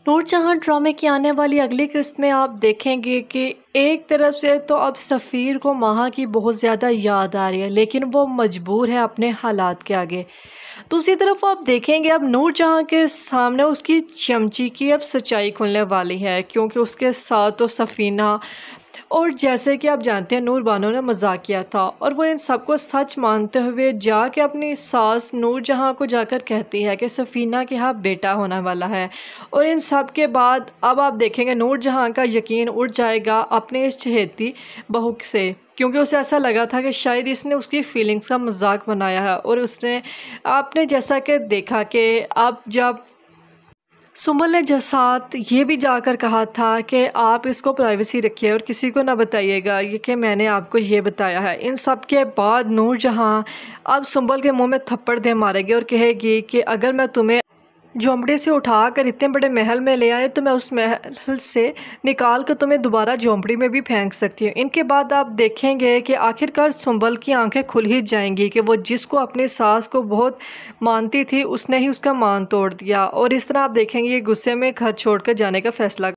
नूरजहां ड्रामे की आने वाली अगली किस्त में आप देखेंगे कि एक तरफ से तो अब सफ़ीर को माहा की बहुत ज़्यादा याद आ रही है, लेकिन वो मजबूर है अपने हालात के आगे। दूसरी तरफ आप देखेंगे अब नूरजहां के सामने उसकी चमची की अब सच्चाई खुलने वाली है, क्योंकि उसके साथ तो सफ़ीना और जैसे कि आप जानते हैं नूर बानो ने मजाक किया था और वो इन सबको सच मानते हुए जाके अपनी सास नूरजहां को जाकर कहती है कि सफ़ीना के यहाँ बेटा होने वाला है। और इन सब के बाद अब आप देखेंगे नूरजहां का यकीन उड़ जाएगा अपने इस चहेती बहू से, क्योंकि उसे ऐसा लगा था कि शायद इसने उसकी फीलिंग्स का मजाक बनाया है। और उसने आपने जैसा कि देखा कि अब जब सुमन ने साथ ये भी जाकर कहा था कि आप इसको प्राइवेसी रखिए और किसी को ना बताइएगा ये कि मैंने आपको ये बताया है। इन सब के बाद नूरजहां अब सुंबल के मुंह में थप्पड़ दे मारेगी और कहेगी कि अगर मैं तुम्हें झोंपड़े से उठाकर इतने बड़े महल में ले आए तो मैं उस महल से निकाल कर तुम्हें दोबारा झोंपड़ी में भी फेंक सकती हूँ। इनके बाद आप देखेंगे कि आखिरकार सुंबल की आंखें खुल ही जाएंगी कि वो जिसको अपनी सास को बहुत मानती थी उसने ही उसका मान तोड़ दिया। और इस तरह आप देखेंगे ये गुस्से में घर छोड़कर जाने का फैसला